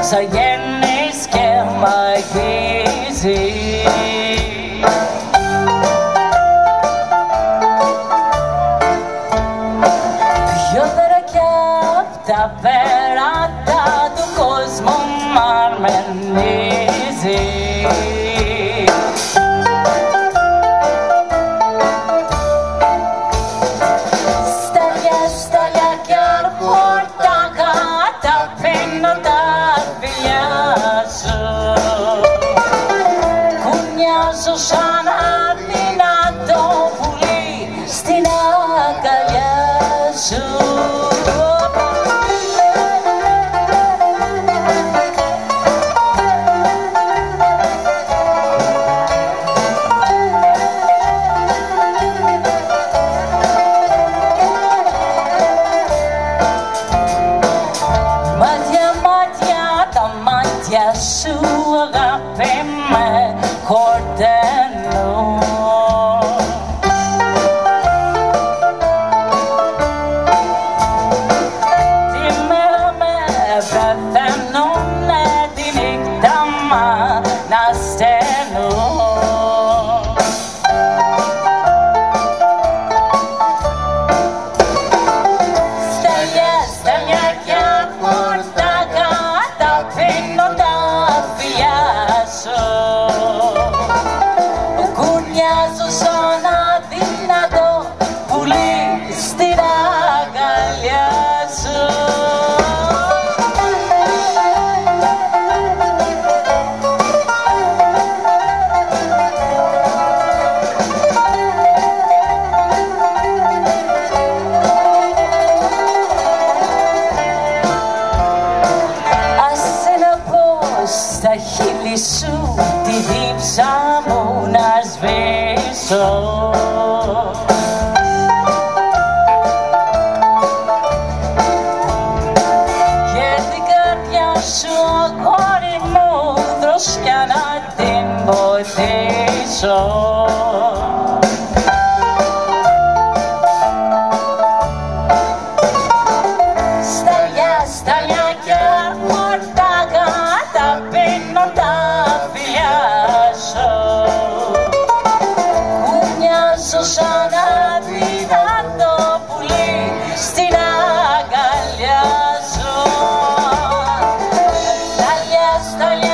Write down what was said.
ξαγέννεις και μ' αγγίζεις. Πιο πέρα κι απ' τα πέρατα του κόσμου μ' αρμενίζεις. Σαν αδυνατό πουλί στην αγκαλιά σου. Μάτια, μάτια, τα μάτια σου αγάπη με χορταίνουν. Τη μέρα με πεθαίνουνε, τη νύχτα μ' ανασταίνουν. Στέλια, στέλια και χορτάκα, ταπεινώ τα φιλιά σου. Κουνιάζω σαν αδύνατο πουλί στην αγκαλιά σου. Άσε να πω στα χείλη σου τη δίψα μου να σβήσω. Και την καρδιά σου αγόρι μου δροσιά να την ποτίσω. Σταλιά, σταλιά και χορτάκα, ταπεινώ τα φιλιά σου. Κουνιάζω σαν αδυνατό πουλί στην αγκαλιά σου. Σταλιά, σταλιά